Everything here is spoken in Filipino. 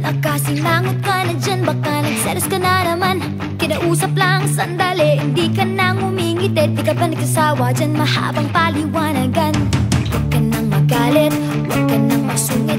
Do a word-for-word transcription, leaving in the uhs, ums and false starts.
Nakasinangot ka na dyan, baka nagselos ka na naman. Kinausap lang sandali, hindi ka nang umingiti. Di ka ba nagsasawa dyan, mahabang paliwanagan. Huwag ka nang magalit, huwag ka nang masungit.